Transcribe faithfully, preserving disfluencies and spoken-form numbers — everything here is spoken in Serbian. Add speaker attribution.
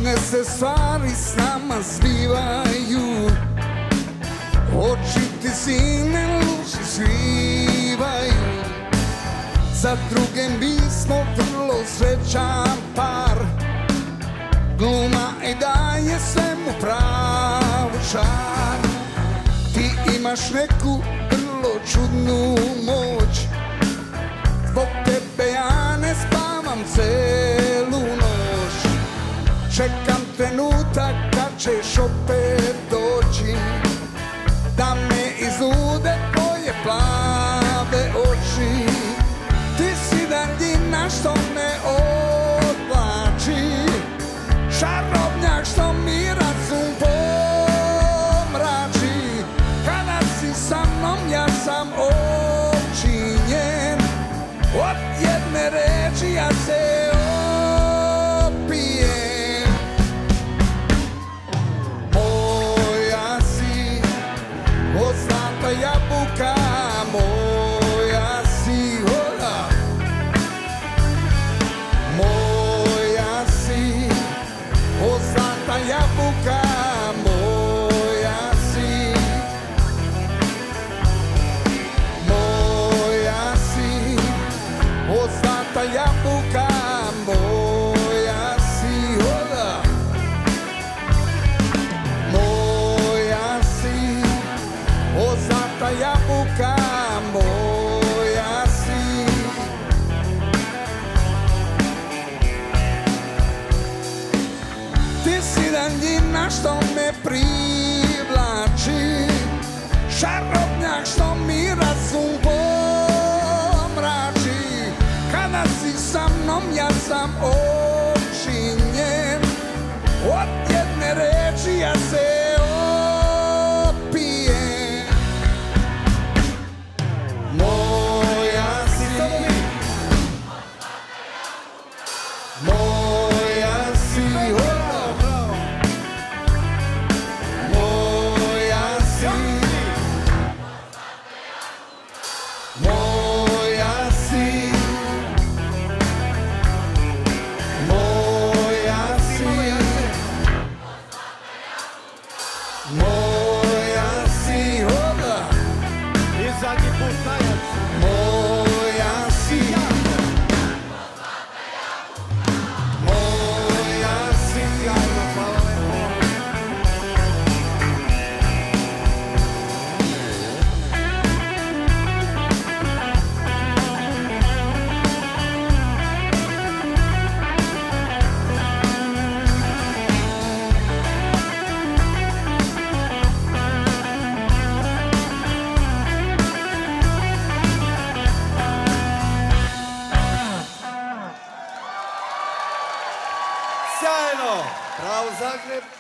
Speaker 1: Čudne se stvari s nama zbivaju, oči ti sine luži svivaju. Za druge mi smo vrlo srećan par, gluma i daje svemu pravu žar. Ti imaš neku vrlo čudnu moć, zbog tebe ja ne spavam celu noć. Čekam trenutak kad ćeš opet doći, da me izlude tvoje plave oči. Ti si daljina što me odvlači, čarobnjak što mi razum pomrači. Kada si sa mnom ja sam opčinjen, od jedne reči ja se opijem. Moja si, od zlata jabuka, moja si, hola. Moja si, od zlata jabuka, moja si. Moja si, od zlata jabuka, moja si, hola. Moja si, od zlata jabuka, moja si. Ti si daljina što me privlači, čarobnjak što mi razum pomrači. Kada si sa mnom ja sam opčinjen, od jedne reči ja se opijem. Moja si, moja si, hola. Moja si, moja si, moja si, moja si, hola.
Speaker 2: I zadnji put najjači.
Speaker 1: Moja si, moja si,
Speaker 2: Sjajno, hvala lepo. Sjajno! Bravo Zagreb!